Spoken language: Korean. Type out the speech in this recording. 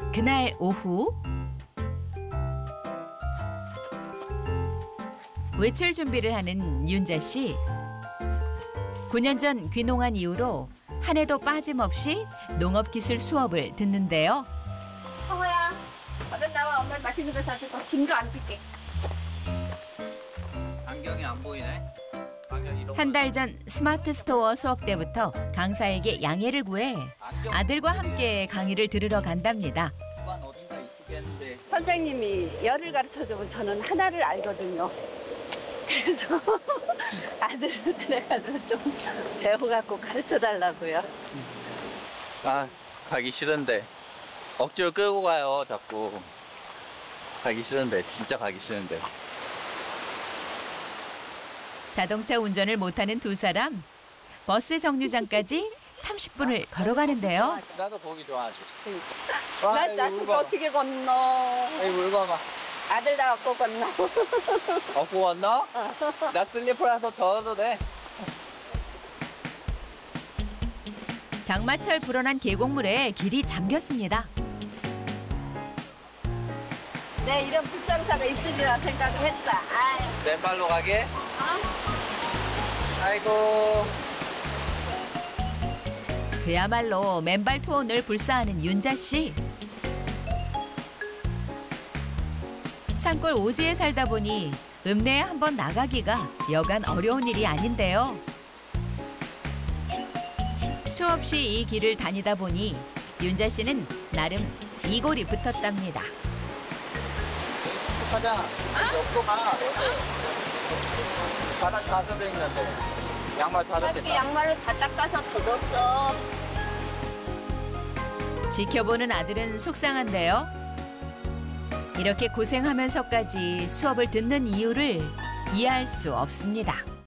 그날 오후 외출 준비를 하는 윤자 씨. 9년 전 귀농한 이후로 한 해도 빠짐없이 농업기술 수업을 듣는데요. 성호야, 얼른 나와. 엄마 맛있는 거 사줄까? 짐도 안 줄게. 안경이 안 보이네. 안경 이런 한 달 전 스마트 스토어 수업 때부터 강사에게 양해를 구해 아들과 함께 강의를 들으러 간답니다. 주반 어딘가 있겠는데. 선생님이 열을 가르쳐주면 저는 하나를 알거든요. 그래서 아들을 데려가서 좀 배워갖고 가르쳐달라고요. 아, 가기 싫은데. 억지로 끌고 가요, 자꾸. 가기 싫은데, 진짜 가기 싫은데. 자동차 운전을 못하는 두 사람. 버스 정류장까지 30분을 걸어가는데요. 나도 보기 좋아하지. 나 저거 어떻게 건너? 여기 물건봐. 아들 다 갖고 건너. 업고 왔나? 나 슬리퍼라서 더워도 돼. 장마철 불어난 계곡물에 길이 잠겼습니다. 내 이런 비싼 차가 있으리라 생각을 했다. 아이. 맨발로 가게? 어? 아이고. 그야말로 맨발 투혼을 불사하는 윤자 씨. 산골 오지에 살다 보니 읍내에 한번 나가기가 여간 어려운 일이 아닌데요. 수없이 이 길을 다니다 보니 윤자 씨는 나름 이골이 붙었답니다. 가자. 옆으로 가. 바닥 다 젖어 있는데. 양말 다 어떻게 젖었다. 양말을 다 닦아서 젖었어. 지켜보는 아들은 속상한데요. 이렇게 고생하면서까지 수업을 듣는 이유를 이해할 수 없습니다.